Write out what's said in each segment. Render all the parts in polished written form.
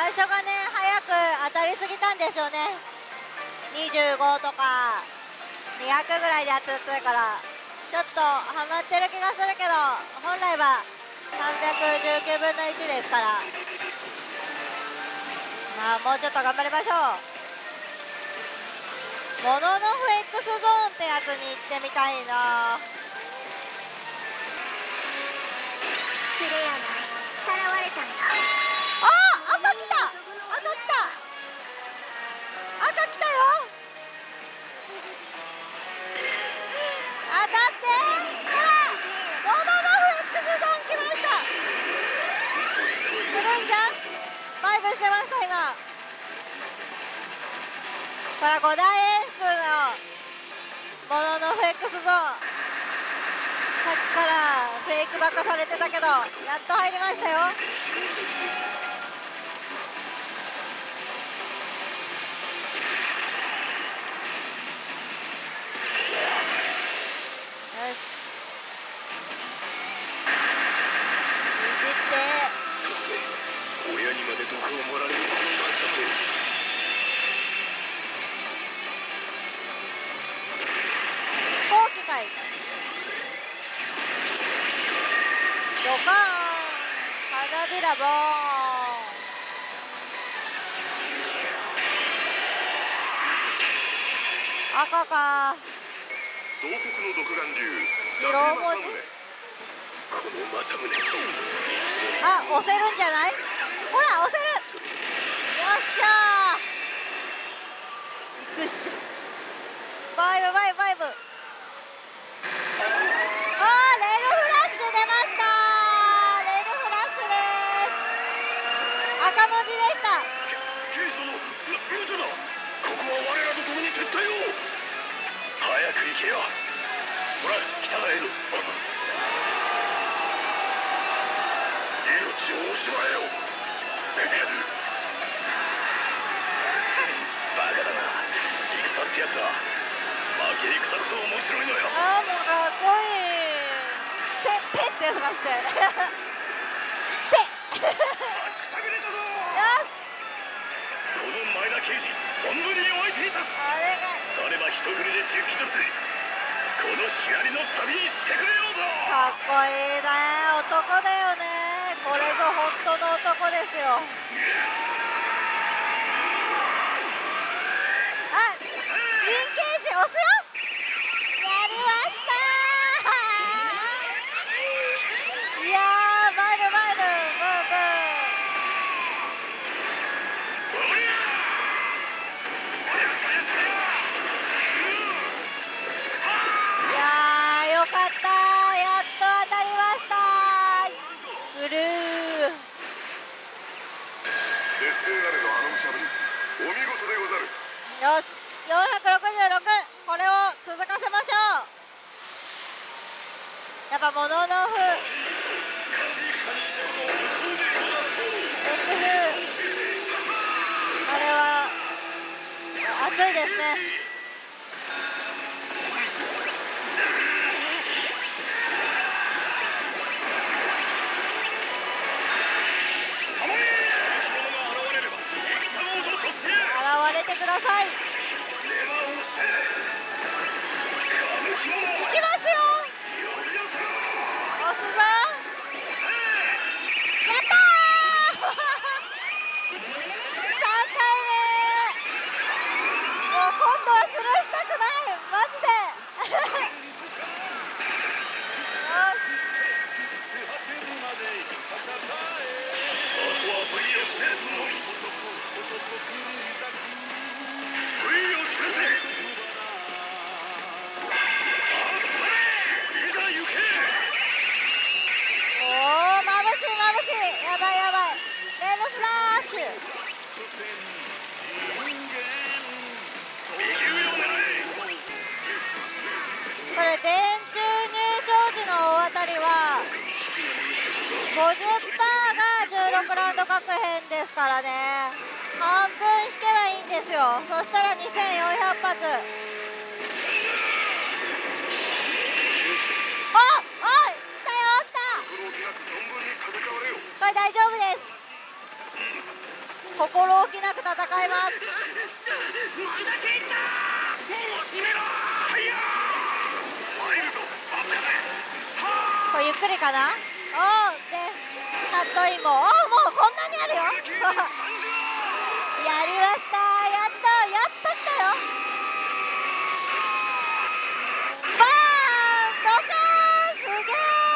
最初がね早く当たりすぎたんですよね。25とか200ぐらいで当たってたからちょっとハマってる気がするけど、本来は319分の1ですから、まあもうちょっと頑張りましょう。モノノフ X ゾーンってやつに行ってみたいな。 クレアがさらわれたんだ。 あ、赤来た、赤来た、赤来たよ。当たって、ほらモノノフ X ゾーン来ました。来るんじゃん、バイブしてました今。これ5大演出のモノノフ X ゾーン、さっきからフェイクばっかされてたけどやっと入りましたよ。よし、いじって親にまで毒を盛られるこのマサメ。 飛行機かい。ドカーン、花びらボーン。赤か。 洞窟の独眼竜白文字。 この政宗、 あ、押せるんじゃない。ほら押せる。よっしゃー、いくっしょ。バイブバイブバイブ。あー、レールフラッシュ出ました。レールフラッシュです。赤文字でした。 ケイソのルートだ。ここは我らと共に撤退を。早く行けよ。ほら来たらエル、命を惜しまえよ。バカだな、戦ってやつは。負け戦こそ面白いのよ。 あー、もうかっこいい。ペッペッって探してペッ待ちくたびれたぞ。 よし、 この前田刑事、存分に湧いていたす。 あれがされば一振りで10機ずつこのシャリのサビにしてくれようぞ。 かっこいいね、男だよね。これぞ本当の男ですよ。あ、リンケージ押すよ。やりましたー。いやー、バイブバイブブーブー。いやー、よかった、やっと当たりました。ブルー。 劣勢なれどあのむしゃぶり、お見事でござる。 よし、466、これを続かせましょう。やっぱモノノフ X、あれは熱いですね。現れてください。いきますよ。押すぞ。やったー3回目。もう今度はスルーしたくない、マジでよし、おー、眩しい眩しい、やばいやばい。レールフラッシュ。これ電柱入賞時の大当たりは 50% が16ラウンド各編ですからね。半分引けばいいんですよ。そしたら2400発。あ、おい、来たよ、来た。これ大丈夫です。こ戦います。これゆっくりかな。おーでカットインも、おーもうこんなにあるよやりました。やっと来たよ。バーンドカーン、すげ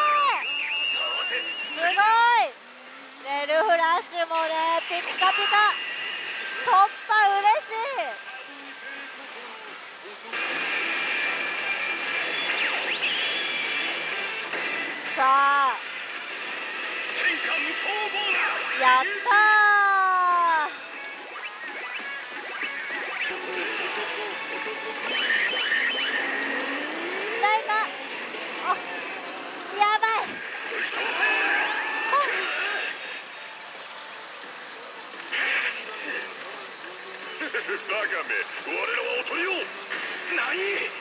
え、すごい。レルフラッシュもねピッカピカ、突破嬉しい。さあやったー。誰か、あ、やばいバカめ、我らはおとりを。何？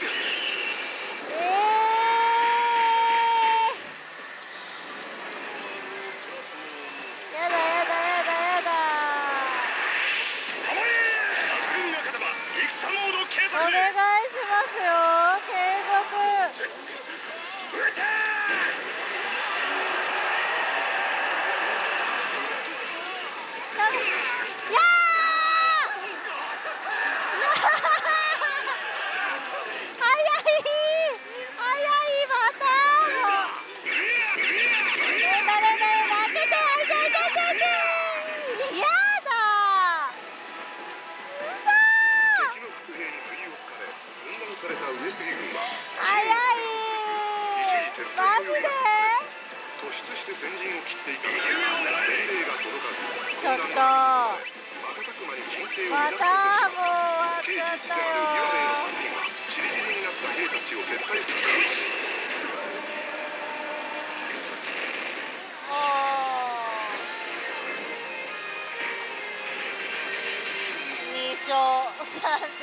やだやだやだやだ。お願いしますよ、継続。ちょっとまたもう終わっちゃったよ。もう2勝3900、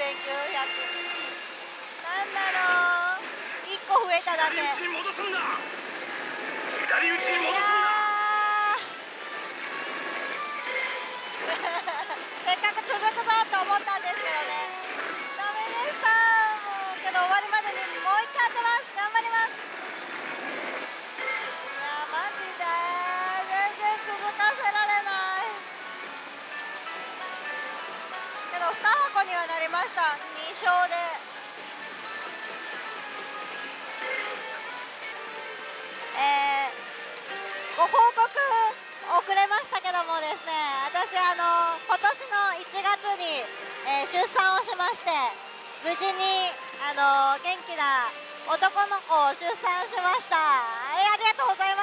なんだろう、1個増えただけ。せっかく続くぞと思ったんですけどね、ダメでした。もうけど終わりまでにもう1回当てます。頑張ります。いやマジで全然続かせられない。けど2箱にはなりました。2勝で。ご報告遅れましたけどもですね、私今年の1月に、出産をしまして、無事に元気な男の子を出産しました。ありがとうございます、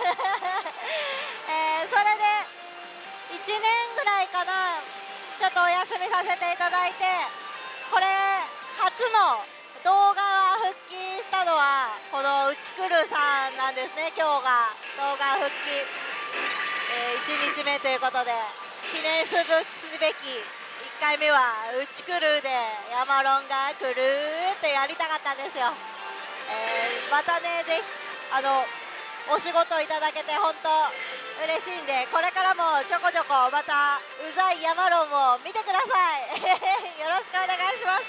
それで1年ぐらいかな、ちょっとお休みさせていただいて、これ初の動画復帰したのはこのうちくるさんなんですね。今日が動画復帰、1日目ということで、記念すべき1回目はうちくるでヤマロンが来るってやりたかったんですよ。またね、ぜひお仕事いただけて本当嬉しいんで、これからもちょこちょこまたうざいヤマロンを見てくださいよろしくお願いします。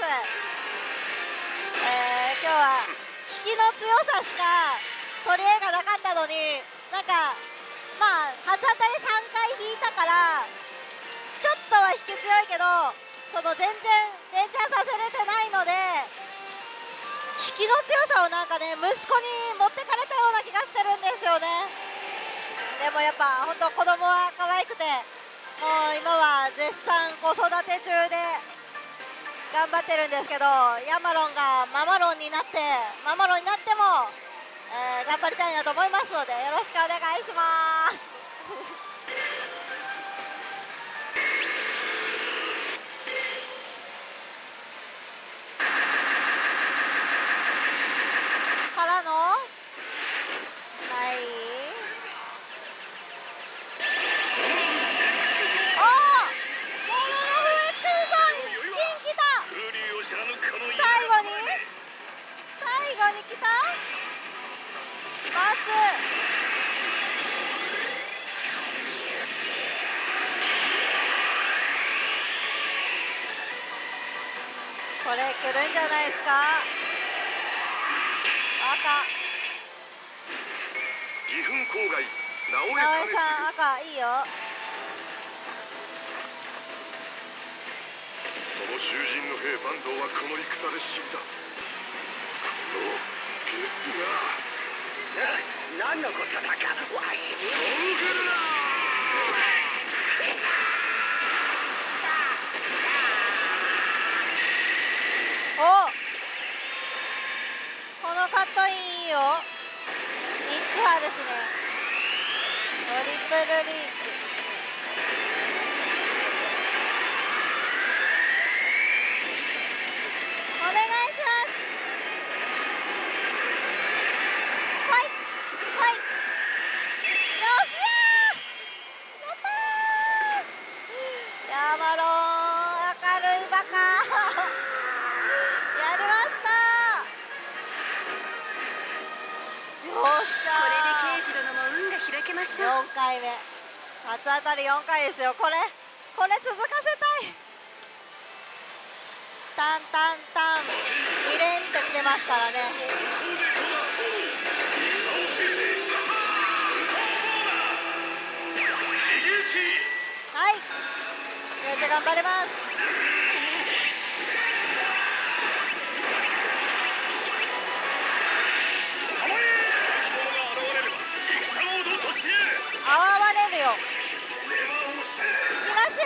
今日は引きの強さしか取り柄がなかったのに、なんかまあ初当たり3回引いたからちょっとは引き強いけど、全然連チャンさせれてないので、引きの強さをなんかね、息子に持ってかれたような気がしてるんですよね。でもやっぱ本当子供は可愛くて、もう今は絶賛子育て中で頑張ってるんですけど、ヤマロンがママロンになっても、頑張りたいなと思いますので、よろしくお願いしますからのない最後に来た待つ。 これ来るんじゃないですか。赤。 義憤郊外直江直江さん赤いいよ。 その囚人の兵坂東はこの戦で死んだ。このゲスが何のことだかわしにそう来るな。 お、このカットインいいよ。3つあるしね。トリプルリーチ。お願いします。はいはい。よっしゃー、やったー。ヤマロン明るいバカやりましたー。よっしゃー。 これで刑事殿も運が開けましょう。 4回目初当たり4回ですよ。これ続かせたい。タンタンタン2連ってきてますからね。はい、めっちゃ頑張れます。あわわれるよ。いきますよ。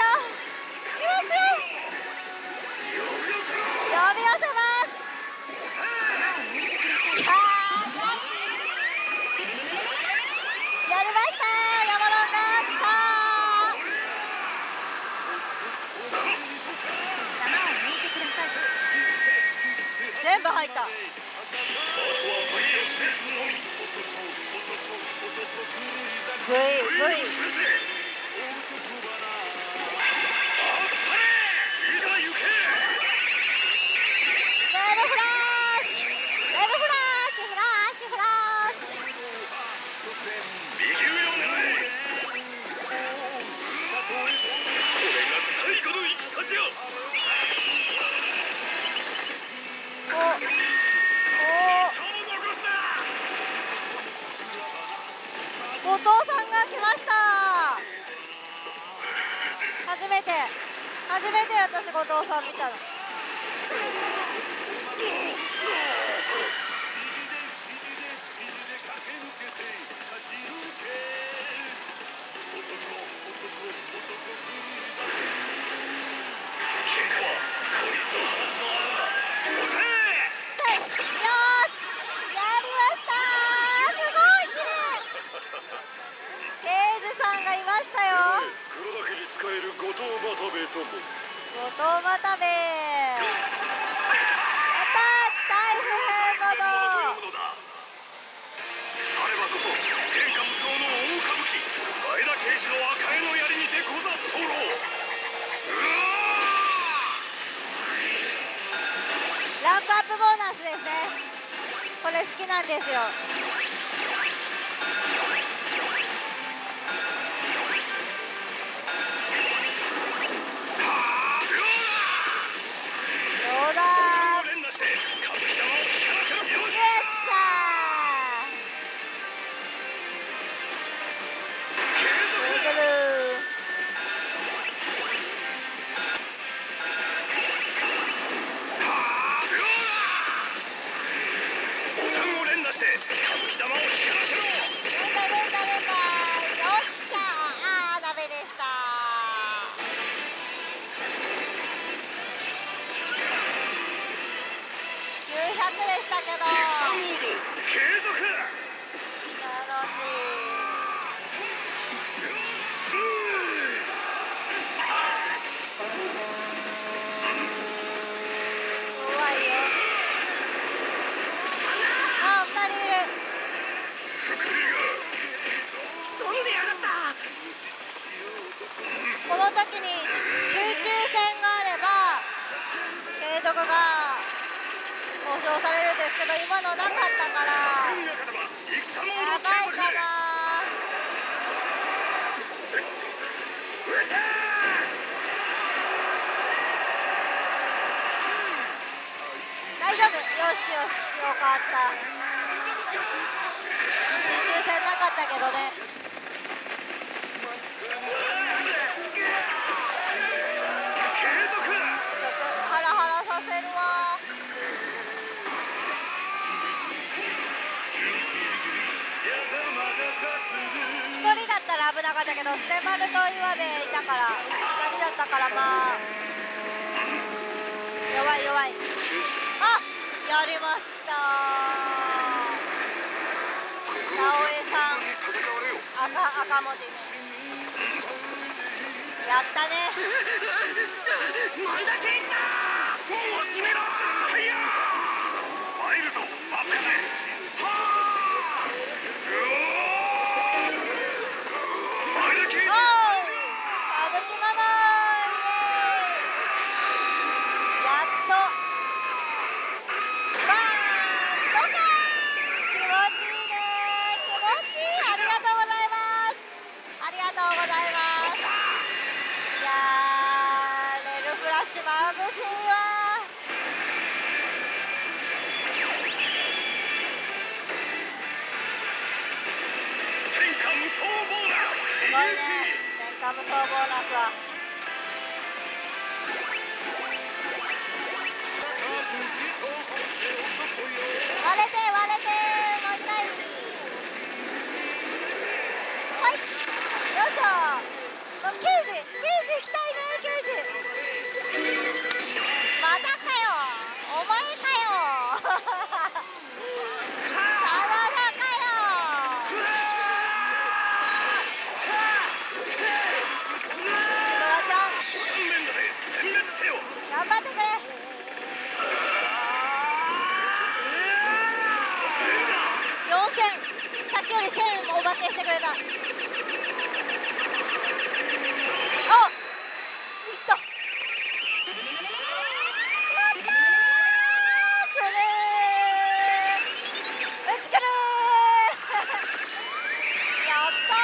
呼び寄せます。やりました。ヤマロンが来た。全部入った。V 後藤さんが来ました。初めて私後藤さん見たの。いましたよ。 黒岳に使える後藤又兵衛とも。 後藤又兵衛。やったー、大不平者。 さればこそ天下無双の大歌舞伎前田慶次の赤江の槍にてござ候。 ランクアップボーナスですね。これ好きなんですよ。でしたけど、楽しい。怖いよ。あ、2人いる。この時に集中戦があれば継続が保証されるんですけど、今のなかったからやばいかな。 った。抽選なかったけどね。ハラハラさせるわ。一人だったら危なかったけど、ステマルと岩部いたから2人だったから、まあ弱い弱い。あ、やりました。直江さん赤文字やったね。 前だけいったもう閉めろ。はいや参るぞ任せて。はあ前だけいった。 歌舞伎マナー、やっとバーンドカーン。気持ちいいね、気持ちいい。ありがとうございます、ありがとうございます。いやー、レルフラッシュ眩しいわ。 天下無双ボーナス。 すごいね、天下無双ボーナスは。割れて割れて、もう一回。はい、よいしょ。刑事行きたいね、刑事。またかよ、お前かよ。真田かよ。木村ちゃん頑張ってくれ。4000、さっきより1000おまけしてくれた。あ、いった。うちくるやった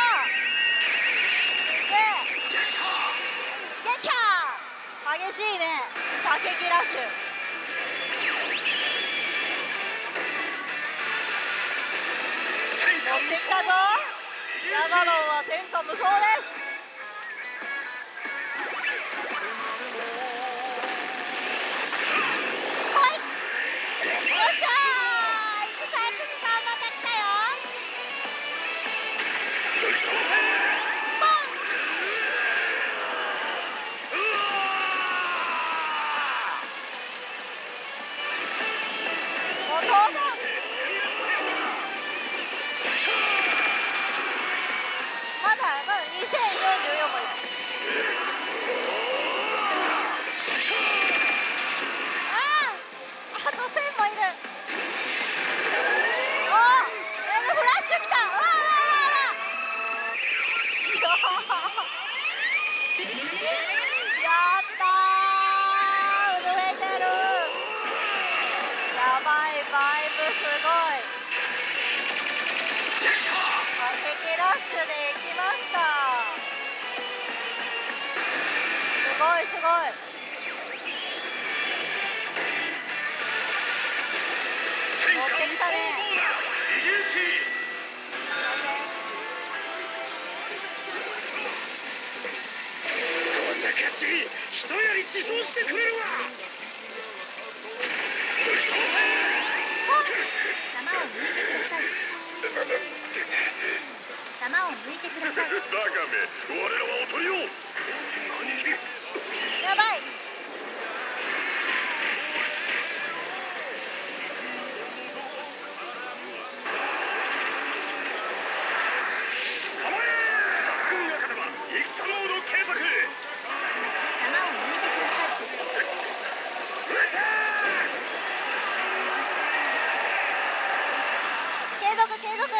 ー。激ャー、激しいね、打撃ラッシュ。持ってきたぞ、ヤガロンは天下無双です。はい、よっしゃー、イクサックスさんまた来たよ。ボン。お父さんまだ2044もいる。あと1000もいる。おー、フラッシュ来た。うわうわうわやったー、震えてる。やばい、バイブすごい。打撃ラッシュで行きました。すごいすごい。持ってきたね。 こんなキャッシュ人より自走してくれるわ。 弾を抜いてください。 バカめ、我らはおとりを。 やばい。 戦モード継続。 弾を抜いてください。 継続継続。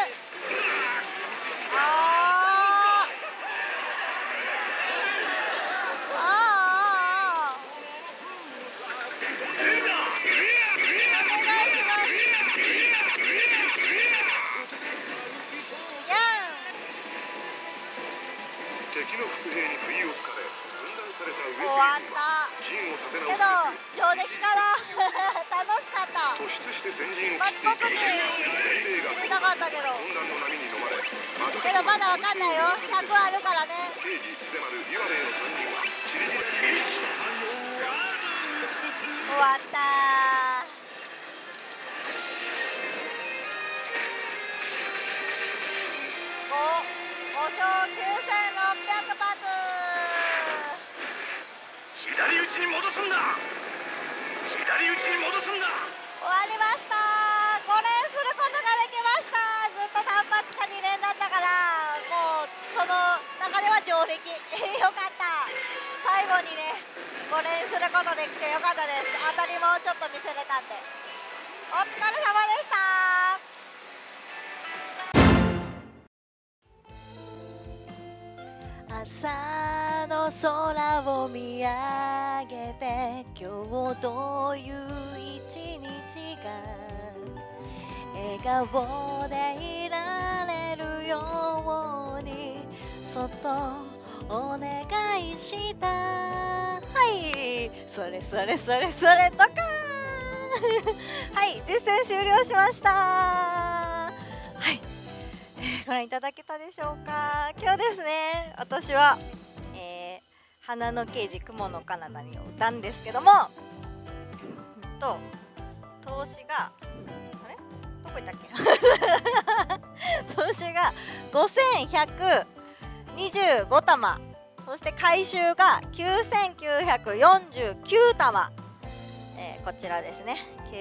敵の伏兵に不意をつかれ分断された上杉終わっ軍たは陣を立てけ直どすべく上出来かな楽しかった突出して先陣を一切ってい発告知知りたかったけど混乱の波に飲まれけどまだわかんないよ100あるからね刑事津丸岩兵衛の3人は散り散らに終わった5勝9600発左打ちに戻すんだ左打ちに戻すんだ終わりました5連することができましたずっと単発か2連だったからもうその中では上出来よかった最後にね5連することできてよかったです当たりもちょっと見せれたんでお疲れ様でした朝の空を見上げて今日という一日が笑顔でいられるようにそっとお願いしたはいそれそれそれそれとかはい実践終了しましたはいご覧いただけたでしょうか今日ですね私は、花の刑事雲の彼方に歌うんですけども投資があれどこ行ったっけ投資が5125玉そして回収が9949玉、こちらですね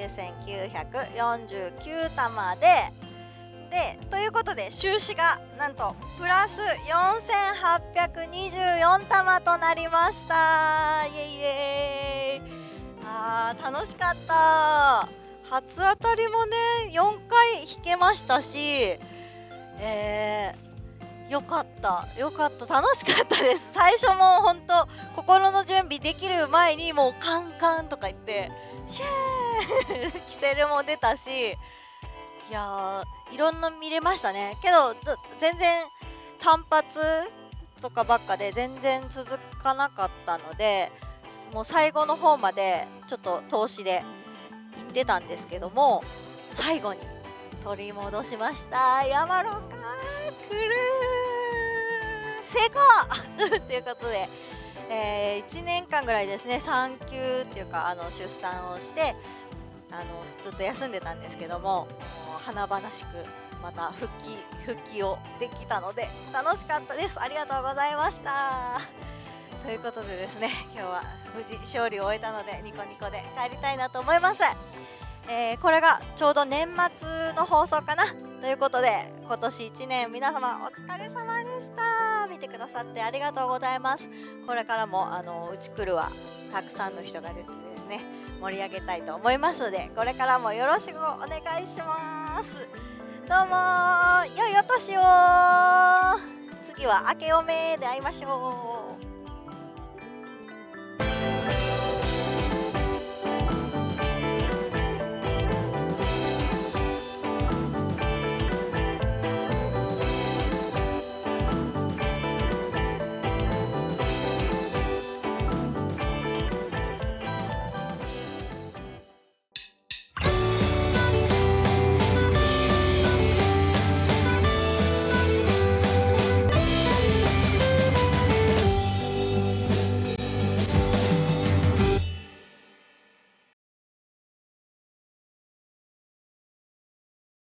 9949玉でということで収支がなんとプラス4824玉となりましたイエイイエイ楽しかった初当たりもね4回引けましたしよかった楽しかったです最初も本当心の準備できる前にもうカンカンとか言ってシェーキセルも出たしいやいろんな見れましたねけど全然単発とかばっかで全然続かなかったのでもう最後の方までちょっと投資で行ってたんですけども最後に取り戻しました山ロカクルー成功ということで、1年間ぐらいですね産休っていうか出産をしてずっと休んでたんですけども華々しくまた復帰をできたので楽しかったですありがとうございましたということでですね今日は無事勝利を終えたのでニコニコで帰りたいなと思います、これがちょうど年末の放送かなということで今年1年皆様お疲れ様でした見てくださってありがとうございますこれからもうちくるはたくさんの人が出てですね盛り上げたいと思いますのでこれからもよろしくお願いしますどうも良いお年を次は明けおめで会いましょう